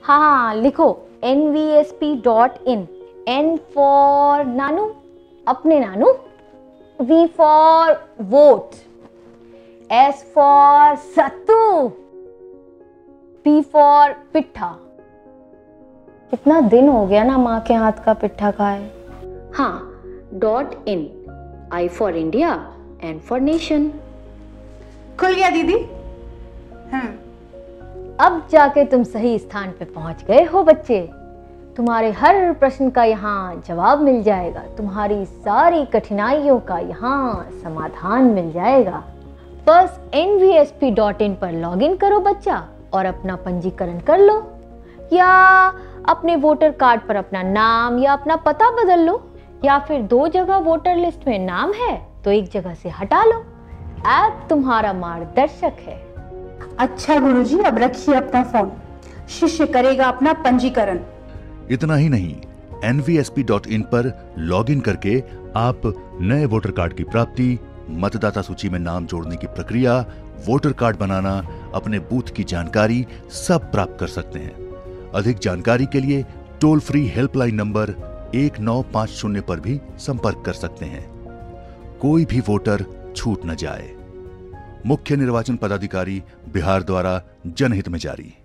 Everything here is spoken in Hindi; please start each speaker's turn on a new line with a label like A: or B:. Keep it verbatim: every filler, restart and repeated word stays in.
A: हाँ लिखो N V S P dot in. N for nanu, अपने नानू। V for vote. S for sattu. P for pittha. कितना दिन हो गया ना माँ के हाथ का पिट्ठा खाए। हाँ, dot in. I for India, N for nation.
B: खुल गया दीदी। हम्म
A: अब जाके तुम सही स्थान पे पहुंच गए हो बच्चे। तुम्हारे हर प्रश्न का यहाँ जवाब मिल जाएगा, तुम्हारी सारी कठिनाइयों का यहाँ समाधान मिल जाएगा। बस N V S P dot in पर लॉगिन करो बच्चा और अपना पंजीकरण कर लो, या अपने वोटर कार्ड पर अपना नाम या अपना पता बदल लो, या फिर दो जगह वोटर लिस्ट में नाम है तो एक जगह से हटा लो। ऐप तुम्हारा मार्गदर्शक है।
B: अच्छा गुरुजी, अब रखिए अपना फोन, शिष्य करेगा अपना पंजीकरण।
C: इतना ही नहीं, N V S P dot in पर लॉगिन करके आप नए वोटर कार्ड की प्राप्ति, मतदाता सूची में नाम जोड़ने की प्रक्रिया, वोटर कार्ड बनाना, अपने बूथ की जानकारी सब प्राप्त कर सकते हैं। अधिक जानकारी के लिए टोल फ्री हेल्पलाइन नंबर एक नौ पांच शून्य पर भी संपर्क कर सकते हैं। कोई भी वोटर छूट न जाए। मुख्य निर्वाचन पदाधिकारी, बिहार द्वारा जनहित में जारी।